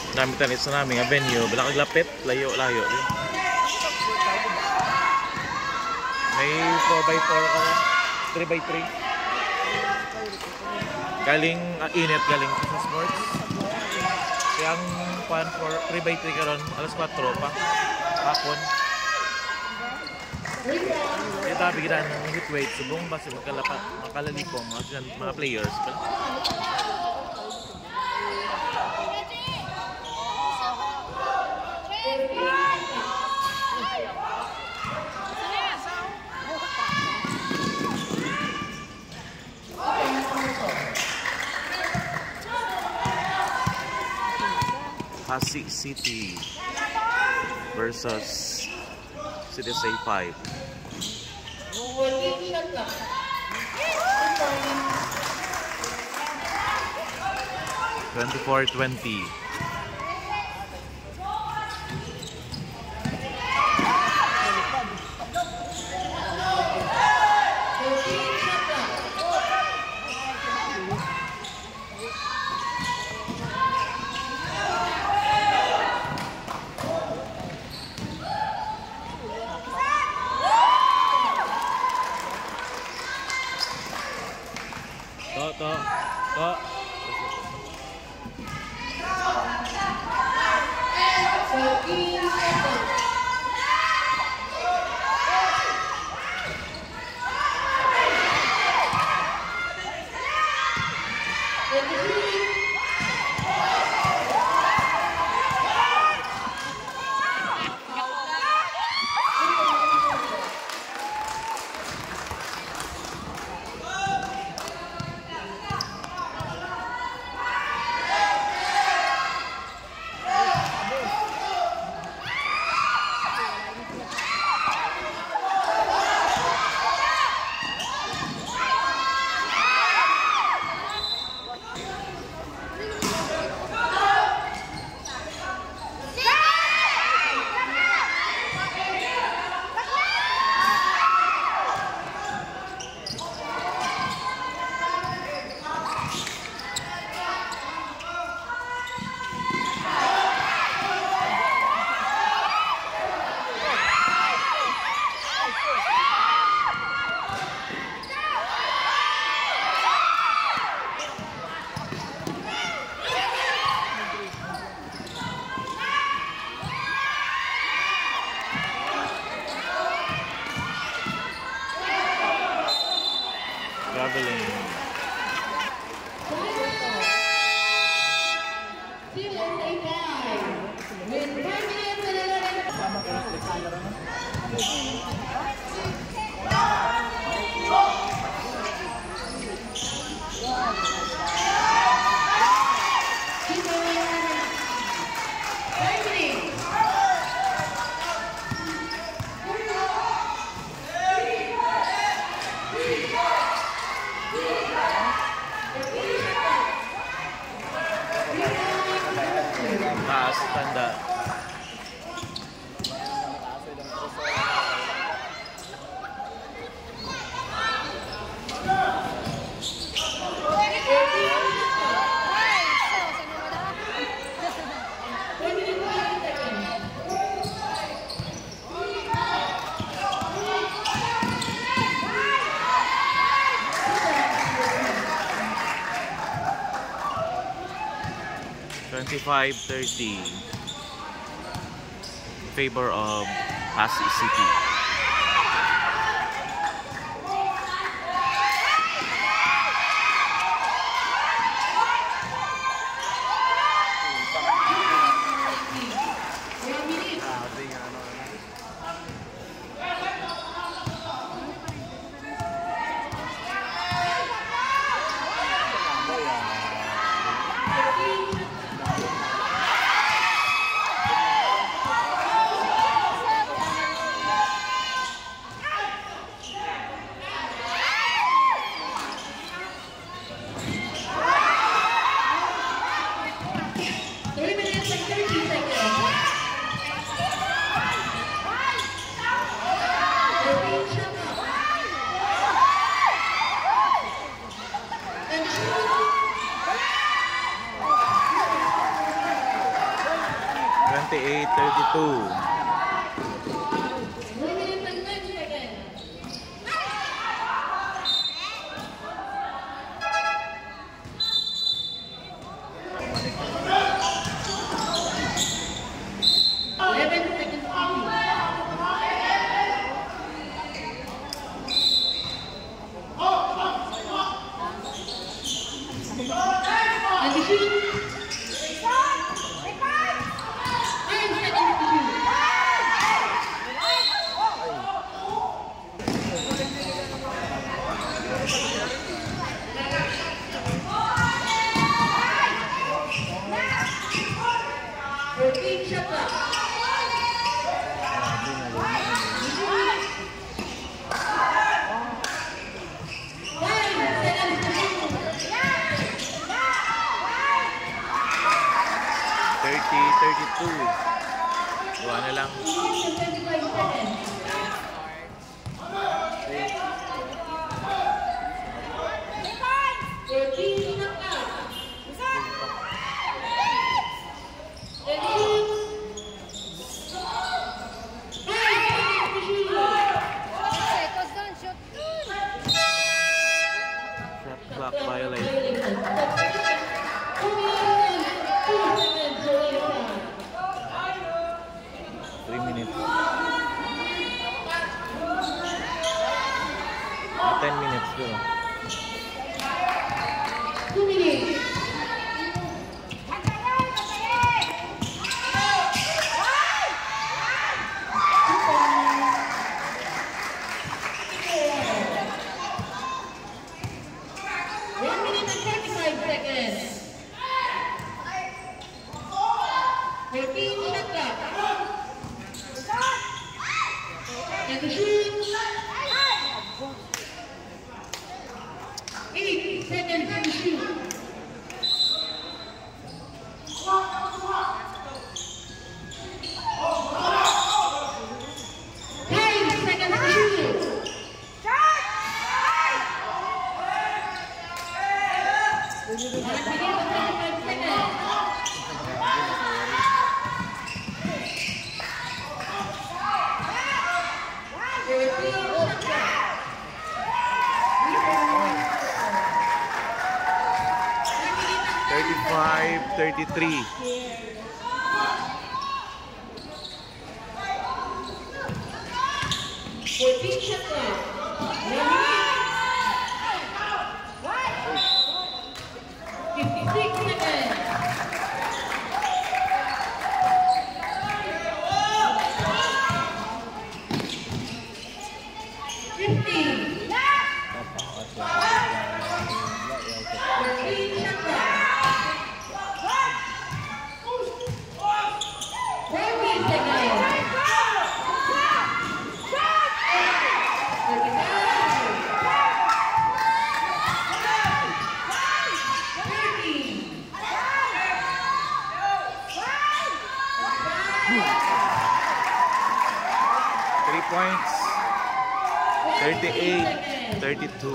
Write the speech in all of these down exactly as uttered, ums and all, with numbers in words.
Namin tanis na namin nga venue, balakag lapit, layo-layo. May four by four ka rin, three by three. Galing uh, init, galing sa sports. Kaya ang three by three ka ron, alas four pa, hapon. Kaya tabi kita ng hit weight, subong ba si makalalipong mga, mga players. Pasig City versus C D S A five. twenty-four twenty. To, to, to. Traveling. Taas, tanda. twenty-five thirty in favor of Pasig City. twenty-eight thirty-two. thirty thirty-two. Buwa na lang. Shot clock violation. Three minutes. Ten minutes go. Two minutes. One minute and thirty-five seconds. Fourteen shot clock. And the shoot. Eight seconds to shoot. Nine seconds to shoot. thirty-five seconds. thirty-five thirty-three. fourteen shot clock. fifty-six seconds. fifteen. fourteen shot clock. thirty seconds. Three points. thirty-eight thirty-two.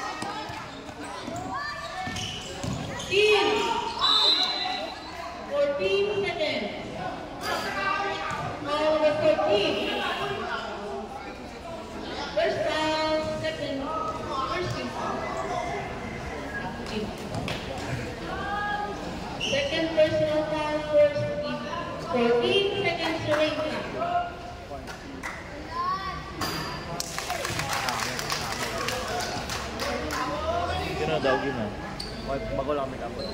fourteen seconds. Foul number fourteen. First foul, second, first team foul. Second personal foul, first team. fourteen seconds to ring time. Gina daw gina. Bago lang may kapot.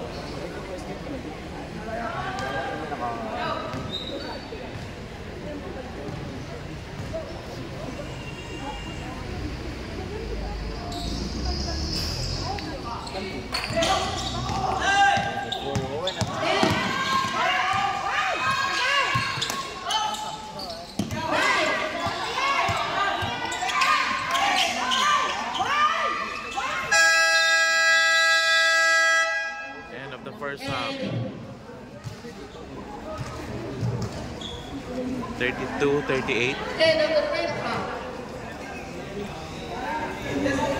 End of the first half. thirty-two thirty-eight. End of the first half.